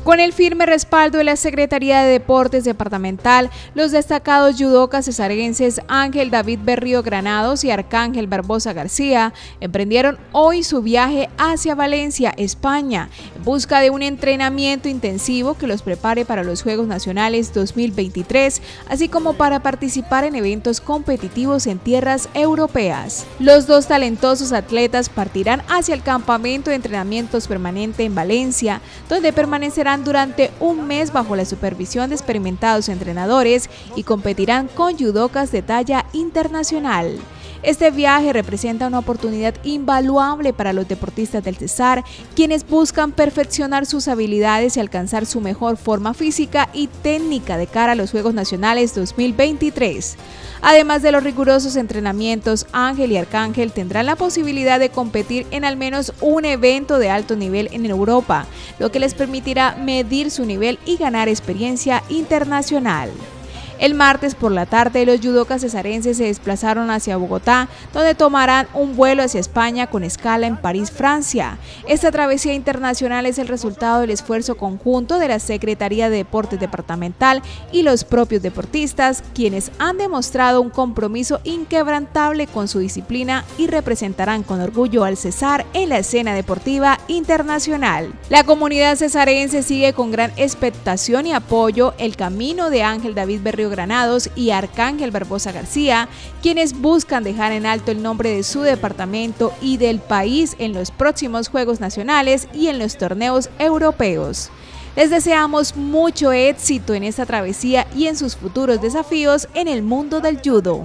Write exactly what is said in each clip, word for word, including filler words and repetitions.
Con el firme respaldo de la Secretaría de Deportes Departamental, los destacados yudocas cesarenses Ángel David Berrío Granados y Arcángel Barbosa García emprendieron hoy su viaje hacia Valencia, España, en busca de un entrenamiento intensivo que los prepare para los Juegos Nacionales dos mil veintitrés, así como para participar en eventos competitivos en tierras europeas. Los dos talentosos atletas partirán hacia el campamento de entrenamientos permanente en Valencia, donde permanecerán durante un mes bajo la supervisión de experimentados entrenadores y competirán con yudocas de talla internacional. Este viaje representa una oportunidad invaluable para los deportistas del Cesar, quienes buscan perfeccionar sus habilidades y alcanzar su mejor forma física y técnica de cara a los Juegos Nacionales dos mil veintitrés. Además de los rigurosos entrenamientos, Ángel y Arcángel tendrán la posibilidad de competir en al menos un evento de alto nivel en Europa, lo que les permitirá medir su nivel y ganar experiencia internacional. El martes por la tarde, los yudocas cesarenses se desplazaron hacia Bogotá, donde tomarán un vuelo hacia España con escala en París, Francia. Esta travesía internacional es el resultado del esfuerzo conjunto de la Secretaría de Deportes Departamental y los propios deportistas, quienes han demostrado un compromiso inquebrantable con su disciplina y representarán con orgullo al Cesar en la escena deportiva internacional. La comunidad cesarense sigue con gran expectación y apoyo el camino de Ángel David Berrío Granados y Arcángel Barbosa García, quienes buscan dejar en alto el nombre de su departamento y del país en los próximos Juegos Nacionales y en los torneos europeos. Les deseamos mucho éxito en esta travesía y en sus futuros desafíos en el mundo del judo.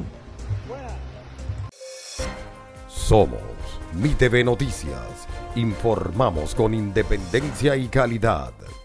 Somos Mi T V Noticias, informamos con independencia y calidad.